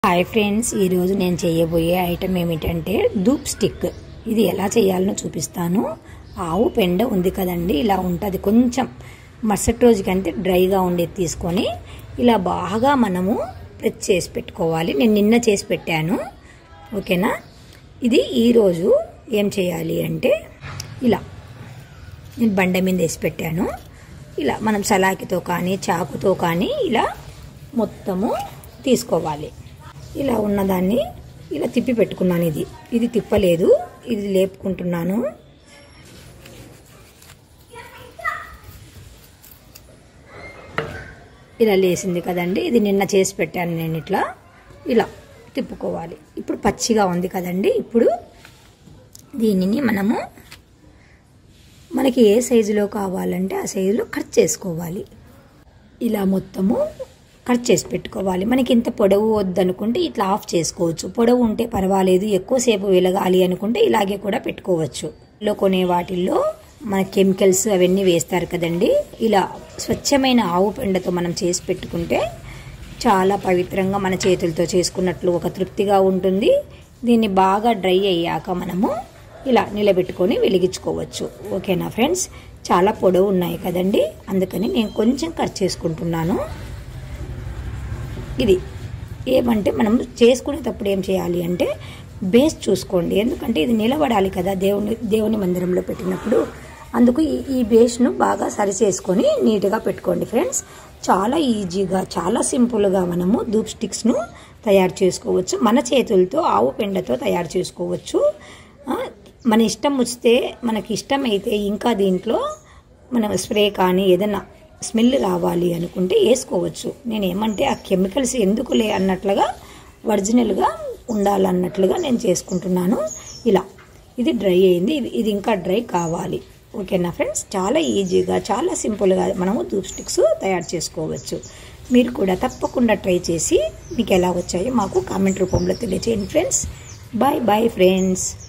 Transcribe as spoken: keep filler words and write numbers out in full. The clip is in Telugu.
హాయ్ ఫ్రెండ్స్, ఈరోజు నేను చేయబోయే ఐటమ్ ఏమిటంటే ధూప్ స్టిక్. ఇది ఎలా చేయాలనో చూపిస్తాను. ఆవు పెండ ఉంది కదండి, ఇలా ఉంటుంది. కొంచెం మరుసటి రోజుకంటే డ్రైగా ఉండేది తీసుకొని ఇలా బాగా మనము ప్రెస్ చేసి పెట్టుకోవాలి. నేను నిన్న చేసి పెట్టాను, ఓకేనా. ఇది ఈరోజు ఏం చేయాలి అంటే ఇలా నేను బండ మీద వేసి పెట్టాను. ఇలా మనం సలాకితో కానీ చాకుతో కానీ ఇలా మొత్తము తీసుకోవాలి. ఇలా ఉన్నదాన్ని ఇలా తిప్పి పెట్టుకున్నాను. ఇది ఇది తిప్పలేదు, ఇది లేపుకుంటున్నాను. ఇలా లేసింది కదండి, ఇది నిన్న చేసి పెట్టాను నేను. ఇట్లా ఇలా తిప్పుకోవాలి. ఇప్పుడు పచ్చిగా ఉంది కదండి, ఇప్పుడు దీనిని మనము మనకి ఏ సైజులో కావాలంటే ఆ సైజులో కట్ చేసుకోవాలి. ఇలా మొత్తము కట్ చేసి పెట్టుకోవాలి. మనకి ఇంత పొడవు వద్దనుకుంటే ఇట్లా ఆఫ్ చేసుకోవచ్చు. పొడవు ఉంటే పర్వాలేదు, ఎక్కువసేపు వెలగాలి అనుకుంటే ఇలాగే కూడా పెట్టుకోవచ్చు. లో కొనే వాటిల్లో మన కెమికల్స్ అవన్నీ వేస్తారు కదండి. ఇలా స్వచ్ఛమైన ఆవు పెండతో మనం చేసి పెట్టుకుంటే చాలా పవిత్రంగా మన చేతులతో చేసుకున్నట్లు ఒక తృప్తిగా ఉంటుంది. దీన్ని బాగా డ్రై అయ్యాక మనము ఇలా నిలబెట్టుకొని వెలిగించుకోవచ్చు, ఓకేనా ఫ్రెండ్స్. చాలా పొడవు ఉన్నాయి కదండి, అందుకని నేను కొంచెం కట్ చేసుకుంటున్నాను. ఇది ఏమంటే మనం చేసుకునేటప్పుడు ఏం చేయాలి అంటే బేస్ చూసుకోండి, ఎందుకంటే ఇది నిలబడాలి కదా దేవుని దేవుని మందిరంలో పెట్టినప్పుడు. అందుకు ఈ ఈ బేస్ను బాగా సరి చేసుకొని నీట్గా పెట్టుకోండి ఫ్రెండ్స్. చాలా ఈజీగా చాలా సింపుల్గా మనము ధూప్ స్టిక్స్ను తయారు చేసుకోవచ్చు. మన చేతులతో ఆవు పెండతో తయారు చేసుకోవచ్చు. మన ఇష్టం వస్తే, మనకి ఇష్టం అయితే ఇంకా దీంట్లో మనం స్ప్రే కానీ ఏదైనా స్మెల్ రావాలి అనుకుంటే వేసుకోవచ్చు. నేను ఏమంటే ఆ కెమికల్స్ ఎందుకులే అన్నట్లుగా ఒరిజినల్గా ఉండాలన్నట్లుగా నేను చేసుకుంటున్నాను. ఇలా ఇది డ్రై అయింది, ఇది ఇంకా డ్రై కావాలి, ఓకేనా ఫ్రెండ్స్. చాలా ఈజీగా చాలా సింపుల్గా మనము ధూప్ స్టిక్స్ తయారు చేసుకోవచ్చు. మీరు కూడా తప్పకుండా ట్రై చేసి మీకు ఎలా వచ్చాయో మాకు కామెంట్ రూపంలో తెలియజేయండి ఫ్రెండ్స్. Bye bye friends.